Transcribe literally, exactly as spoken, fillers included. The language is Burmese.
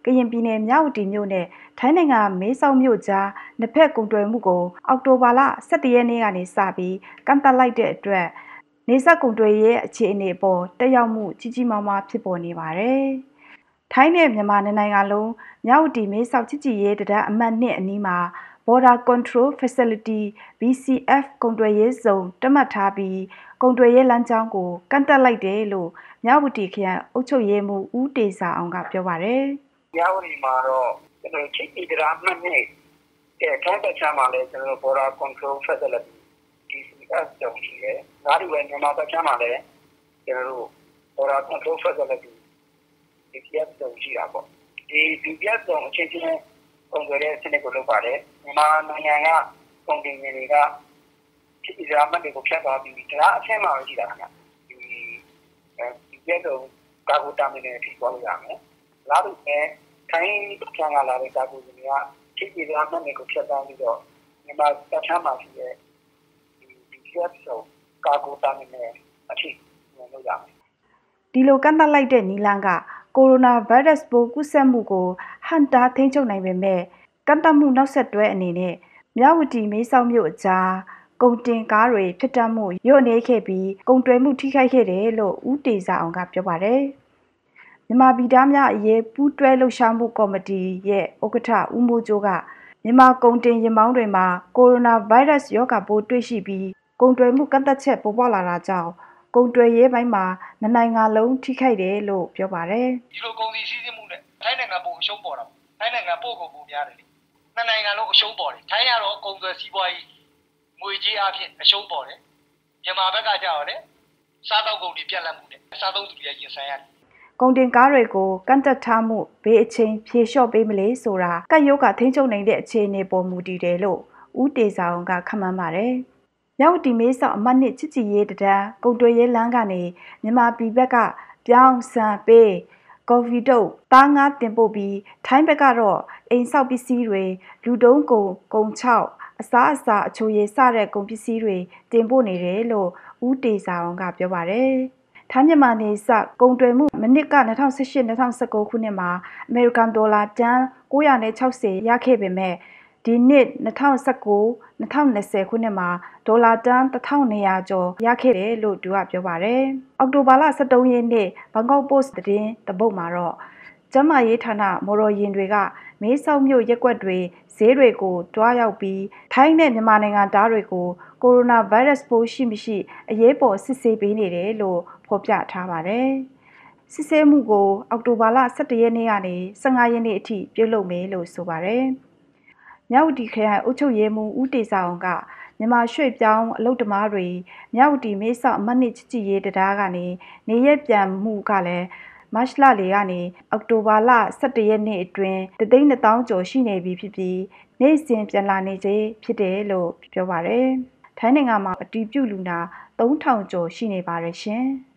ကရင်ပြည်နယ်မြောက်ဦးမြို့နဲ့ထိုင်းနိုင်ငံမဲဆောက်မြို့ကြားနှစ်ဖက်ကုန်သွယ်မှုကိုအောက်တိုဘာလ၁၁ရက်နေ့ကနေစပြီးကန့်သတ်လိုက်တဲ့အတွက်နေဆက်ကုန်သွယ်ရေးအခြေအနေပေါ်တက်ရောက်မှုကြီးကြီးမားမားဖြစ်ပေါ်နေပါတယ်။ထိုင်းနဲ့မြန်မာနိုင်ငံလုံးမြောက်ဦးမဲဆောက်ချစ်ကြည်ရေးတံတားအမှတ်နှစ်အနီးမှာ Border Control Facility B C F ကုန်သွယ်ရေးဇုံတတ်မှတ်ထားပြီးကုန်သွယ်ရေးလမ်းကြောင်းကိုကန့်သတ်လိုက်တယ်လို့မြောက်ဦးခရိုင်အုပ်ချုပ်ရေးမှူးဦးတေစာအောင်ကပြောပါတယ်။မြောက်ဦးမှာတော့ကျွန်တော်ချစ်ကြည်တံတားအမှတ်နှစ်အဲထိုင်းချမ်းမှာလည်းကျွန်တော် Border Control Facility B C F ဇုံရှိတယ်။ဒါတွေပဲမြန်မာဘက်ချမ်းမှာလည်းကျွန်တော်တို့ Border Control Facility B C F ဇုံရှိတာပေါ့။ဒီ B C F ဇုံအချင်းချင်းကုန်သွယ်တဲ့စနစ်ကိုလုပ်ပါတယ်မြန်မာနိုင်ငံကကုန်တင်တွေကချစ်ကြည်တံတားအမှတ်တွေကိုဖြတ်သွားပြီးဒါအချင်းမှာရှိတာခင်ဗျဒီအဲဒီကျတော့ကာဂိုတာမီနယ်ထိသွားလို့ရမယ်လာလို့နဲ့ထိုင်းချမ်းကလာတဲ့ကာဂိုတွေကချစ်ကြည်တံတားအမှတ်တွေကိုဖြတ်သွားပြီးတော့မြန်မာတပ်ချမ်းမှာရှိတဲ့ဒီ B C F ဆိုကာဂိုတာမီနယ်အထိဝင်လို့ရမယ်ဒီလိုကန့်သတ်လိုက်တဲ့နီလန်းကကိုရိုနာဗိုင်းရပ်စ်ပိုးကူးစက်မှုကိုဟန်တာထိန်းချုပ်နိုင်ပေမဲ့ကန့်သတ်မှုနောက်ဆက်တွဲအနေနဲ့မြဝတီမဲဆောက်မြို့အကြားကုန်တင်ကားတွေဖြစ်တတ်မှုညွတ်နေခဲ့ပြီးကုန်တွယ်မှုထိခိုက်ခဲ့တယ်လို့ဦးတေစာအောင်ကပြောပါတယ်။မြန်မာပြည်သားများအရေးပူးတွဲလှုပ်ရှားမှုကော်မတီရဲ့ဥက္ကဋ္ဌဦးမိုးကျိုးကမြန်မာကုန်တင်ရင်မောင်းတွေမှာကိုရိုနာဗိုင်းရပ်စ်ရောဂါပိုးတွေ့ရှိပြီးကုန်တွယ်မှုကန့်သတ်ချက်ပေါ်ပေါက်လာတာကြောင့်ကုန်တွယ်ရေးပိုင်းမှာနိုင်ငံလုံးထိခိုက်တယ်လို့ပြောပါတယ်။ဒီလိုကုန်စည်စည်းစိမ်မှုနဲ့ထိုင်းနိုင်ငံပို့အရှုံးပေါ်တာ။ထိုင်းနိုင်ငံပို့ကုန်ပိုများတယ်လေ။နှစ်နိုင်ငံလုံးအရှုံးပေါ်တယ်။ထိုင်းကတော့ကုန်သွယ်စီးပွားရေးငွေကြေးအဖြစ်အရှုံးပေါ်တယ်။မြန်မာဘက်ကကြောက်တယ်။စားတောက်ကုန်တွေပြက်လက်မှုနဲ့စားသုံးသူတွေရင်ဆိုင်ရတယ်။ကုန်တင်ကားတွေကိုကန့်သက်ထားမှုဘေးအချင်းဖြေလျှော့ပေးမလဲဆိုတာကပ်ရောဂါထိန်းချုပ်နိုင်တဲ့အခြေအနေပေါ်မူတည်တယ်လို့ဦးတေစာအောင်ကခန့်မှန်းပါတယ်။မြောက်ဦးမဲဆောက်အမှတ်နှစ်ချစ်ကြည်ရေးတံတားကုန်သွယ်ရေးလမ်းကနေမြန်မာပြည်ဘက်ကပြောင်းဆန်ပေးကော်ဖီတုပ်သားငါးတင်ပို့ပြီးထိုင်းဘက်ကတော့အိမ်ဆောက်ပစ္စည်းတွေလူတုံးကုန်ကုန်ချောက်အစားအစာအချိုရည်စတဲ့ကုန်ပစ္စည်းတွေတင်ပို့နေတယ်လို့ဦးတေစာအောင်ကပြောပါတယ်။ထိုင်းမြန်မာနယ်စပ်ကုန်သွယ်မှုမနစ်က၂၀၁၈-၂၀၁၉ခုနှစ်မှာအမေရိကန်ဒေါ်လာတန်၉၆၀ရခဲ့ပေမဲ့ဒီနှစ်၂၀၁၉-၂၀၂၀ခုနှစ်မှာဒေါ်လာတန်တစ်ထောင်နှစ်ရာကျော်ရခဲ့တယ်လို့သူကပြောပါတယ်။အောက်တိုဘာလ၁၃ရက်နေ့ဘန်ကောက်ပို့စ်သတင်းတပုတ်မှာတော့ကျန်းမာရေးဌာနမော်တော်ယာဉ်တွေကမဲဆောက်မြို့ရက်ကွက်တွေဈေးတွေကိုတွားရောက်ပြီးထိုင်းနဲ့မြန်မာနိုင်ငံသားတွေကိုကိုရိုနာဗိုင်းရပ်စ်ပိုးရှိမရှိအရေးပေါ်စစ်ဆေးပေးနေတယ်လို့ဖော်ပြထားပါတယ်။စစ်ဆေးမှုကိုအောက်တိုဘာလ၁၁ရက်နေ့ကနေ၁၅ရက်နေ့အထိပြုလုပ်မယ်လို့ဆိုပါတယ်။မြောက်ဦးခရိုင်အုပ်ချုပ်ရေးမှူးဦးတေစာအောင်ကမြန်မာရွှေ့ပြောင်းအလုပ်သမားတွေမြောက်ဦးမဲဆောက်အမှတ်နှစ်ချစ်ကြည်ရေးတံတားကနေနေရက်ပြန်မှုကလည်းမတ်လလေကနေအောက်တိုဘာလ၁၁ရက်နေ့အတွင်းတသိန်းနှစ်သောင်းကျော်ရှိနေပြီဖြစ်ပြီးနေ့စဉ်ပြန်လာနေသေးဖြစ်တယ်လို့ပြောပါတယ်။ထိုင်းနိုင်ငံမှာအတည်ပြုလူနာသုံးထောင်ကျော်ရှိနေပါတယ်ရှင်။